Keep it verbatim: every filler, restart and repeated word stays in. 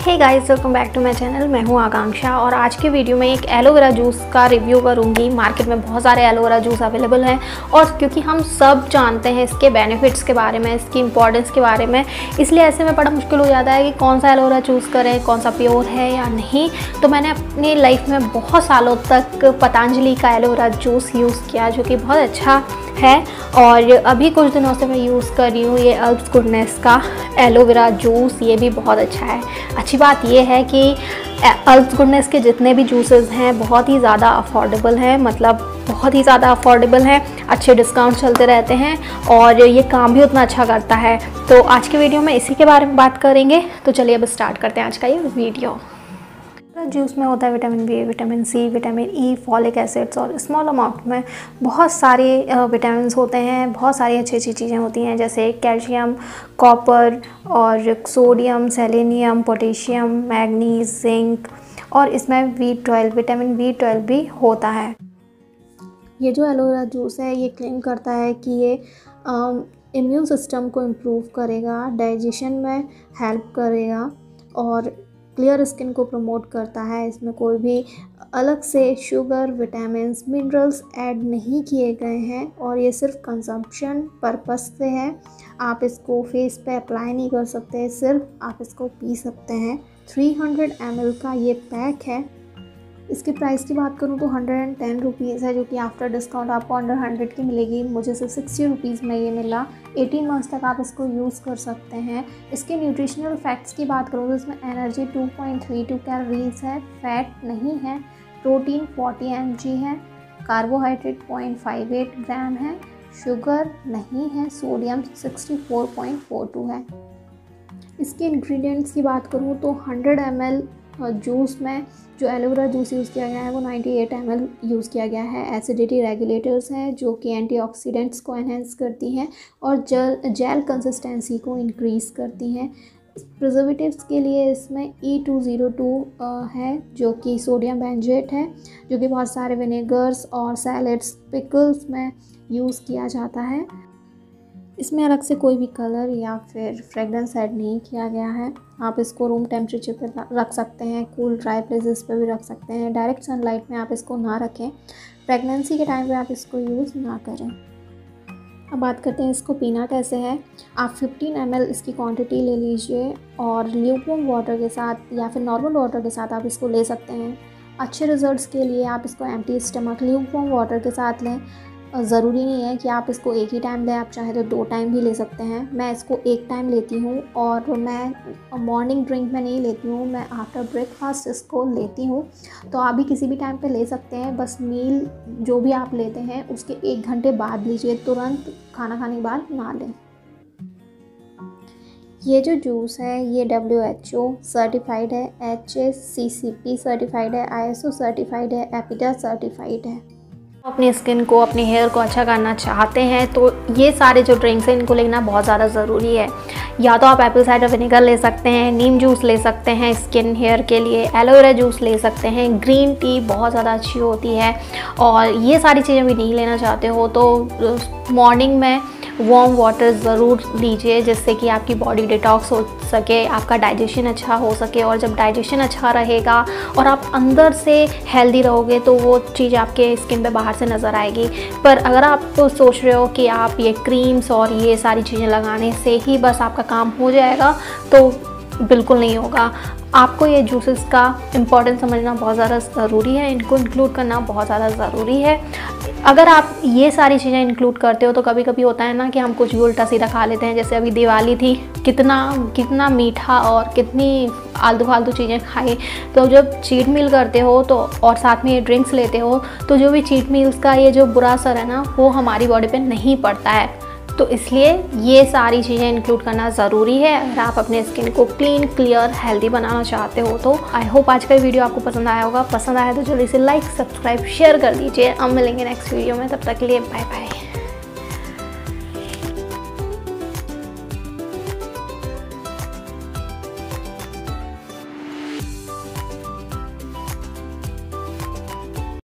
Hey guys, welcome back to my channel. मैं हूं आकांक्षा और आज के वीडियो में एक एलोवेरा जूस का रिव्यू करूंगी। मार्केट में बहुत सारे एलोवेरा जूस अवेलेबल हैं और क्योंकि हम सब जानते हैं इसके बेनिफिट्स के बारे में, इसकी इंपॉर्टेंस के बारे में, इसलिए ऐसे में बड़ा मुश्किल हो जाता है कि कौन सा एलोवेरा चूज़ करें, कौन सा प्योर है या नहीं। तो मैंने अपनी लाइफ में बहुत सालों तक पतंजलि का एलोवेरा जूस यूज़ किया जो कि बहुत अच्छा है और अभी कुछ दिनों से मैं यूज़ कर रही हूँ ये अर्ब्स गुडनेस का एलोवेरा जूस। ये भी बहुत अच्छा है। अच्छी बात ये है कि अर्ब्स गुडनेस के जितने भी जूसेस हैं बहुत ही ज़्यादा अफोर्डेबल हैं, मतलब बहुत ही ज़्यादा अफोर्डेबल हैं, अच्छे डिस्काउंट चलते रहते हैं और ये काम भी उतना अच्छा करता है। तो आज के वीडियो में इसी के बारे में बात करेंगे। तो चलिए अब स्टार्ट करते हैं आज का ये वीडियो। जूस में होता है vitamin B, vitamin C, vitamin E, folic acids और स्मॉल अमाउंट में बहुत सारे विटामिन होते हैं। बहुत सारी अच्छी अच्छी चीज़ें होती हैं जैसे कैल्शियम, कॉपर और sodium, selenium, potassium, manganese, zinc और इसमें B twelve vitamin B twelve भी होता है। ये जो एलोवेरा जूस है ये क्लेम करता है कि ये इम्यून सिस्टम को इम्प्रूव करेगा, डाइजेशन में हेल्प करेगा और क्लियर स्किन को प्रमोट करता है। इसमें कोई भी अलग से शुगर, विटामिन्स, मिनरल्स ऐड नहीं किए गए हैं और ये सिर्फ कंजम्पशन पर्पस से है। आप इसको फेस पे अप्लाई नहीं कर सकते, सिर्फ आप इसको पी सकते हैं। थ्री हंड्रेड एम एल का ये पैक है। इसकी प्राइस की बात करूँ तो हंड्रेड एंड टेन रुपीज़ है जो कि आफ्टर डिस्काउंट आपको अंडर हंड्रेड की मिलेगी। मुझे सिर्फ सिक्सटी रुपीज़ में ये मिला। एटीन मंथ्स तक आप इसको यूज़ कर सकते हैं। इसके न्यूट्रिशनल फैक्ट्स की बात करूँ तो इसमें energy two point three two calories है, फैट नहीं है, प्रोटीन फोर्टी एम जी है, carbohydrate point five eight gram है, शुगर नहीं है, sodium sixty four point four two है। इसके इंग्रेडिएंट्स की बात करूँ तो हंड्रेड एम एल जूस में जो एलोवेरा जूस यूज़ किया गया है वो ninety eight M L use किया गया है। एसिडिटी रेगुलेटर्स हैं जो कि एंटीऑक्सीडेंट्स को एनहेंस करती हैं और जेल जेल कंसिस्टेंसी को इंक्रीज़ करती हैं। प्रिजर्वेटिव्स के लिए इसमें ई टू ज़ीरो टू है जो कि सोडियम बेंजेट है जो कि बहुत सारे विनेगर्स और सैलड्स, पिकल्स में यूज़ किया जाता है। इसमें अलग से कोई भी कलर या फिर फ्रेगरेंस ऐड नहीं किया गया है। आप इसको रूम टेम्परेचर पर रख सकते हैं, कूल ड्राई प्लेसेस पर भी रख सकते हैं। डायरेक्ट सनलाइट में आप इसको ना रखें। प्रेगनेंसी के टाइम पे आप इसको यूज़ ना करें। अब बात करते हैं इसको पीना कैसे है। आप फिफ्टीन एम एल इसकी क्वांटिटी ले लीजिए और ल्यूकवार्म वाटर के साथ या फिर नॉर्मल वाटर के साथ आप इसको ले सकते हैं। अच्छे रिजल्ट्स के लिए आप इसको एम्प्टी स्टमक ल्यूकवार्म वाटर के साथ लें। ज़रूरी नहीं है कि आप इसको एक ही टाइम लें, आप चाहे तो दो टाइम भी ले सकते हैं। मैं इसको एक टाइम लेती हूँ और मैं मॉर्निंग ड्रिंक में नहीं लेती हूँ, मैं आफ्टर ब्रेकफास्ट इसको लेती हूँ। तो आप भी किसी भी टाइम पे ले सकते हैं, बस मील जो भी आप लेते हैं उसके एक घंटे बाद लीजिए, तुरंत खाना खाने के बाद ना लें। ये जो जूस है ये डब्ल्यू एच ओ सर्टिफाइड है, H A C C P certified है, आई एस ओ सर्टिफाइड है, एपिडा सर्टिफाइड है। अपनी स्किन को, अपने हेयर को अच्छा करना चाहते हैं तो ये सारे जो ड्रिंक्स हैं इनको लेना बहुत ज़्यादा ज़रूरी है। या तो आप एप्पल साइडर विनेगर ले सकते हैं, नीम जूस ले सकते हैं स्किन हेयर के लिए, एलोवेरा जूस ले सकते हैं, ग्रीन टी बहुत ज़्यादा अच्छी होती है। और ये सारी चीज़ें भी नहीं लेना चाहते हो तो मॉर्निंग में वार्म वाटर ज़रूर लीजिए जिससे कि आपकी बॉडी डिटॉक्स हो सके, आपका डाइजेशन अच्छा हो सके। और जब डाइजेशन अच्छा रहेगा और आप अंदर से हेल्दी रहोगे तो वो चीज़ आपके स्किन पे बाहर से नज़र आएगी। पर अगर आप तो सोच रहे हो कि आप ये क्रीम्स और ये सारी चीज़ें लगाने से ही बस आपका काम हो जाएगा तो बिल्कुल नहीं होगा। आपको ये जूसेस का इम्पोर्टेंस समझना बहुत ज़्यादा ज़रूरी है, इनको इंक्लूड करना बहुत ज़्यादा ज़रूरी है। अगर आप ये सारी चीज़ें इंक्लूड करते हो तो कभी कभी होता है ना कि हम कुछ भी उल्टा सीधा खा लेते हैं। जैसे अभी दिवाली थी, कितना कितना मीठा और कितनी आलतू फालतू चीज़ें खाई। तो जब चीट मील करते हो तो और साथ में ये ड्रिंक्स लेते हो तो जो भी चीट मील्स का ये जो बुरा असर है ना वो हमारी बॉडी पे नहीं पड़ता है। तो इसलिए ये सारी चीज़ें इंक्लूड करना ज़रूरी है अगर आप अपने स्किन को क्लीन, क्लियर, हेल्दी बनाना चाहते हो तो। आई होप आज का वीडियो आपको पसंद आया होगा। पसंद आया तो जल्दी से लाइक, सब्सक्राइब, शेयर कर दीजिए। अब मिलेंगे नेक्स्ट वीडियो में, तब तक के लिए बाय बाय।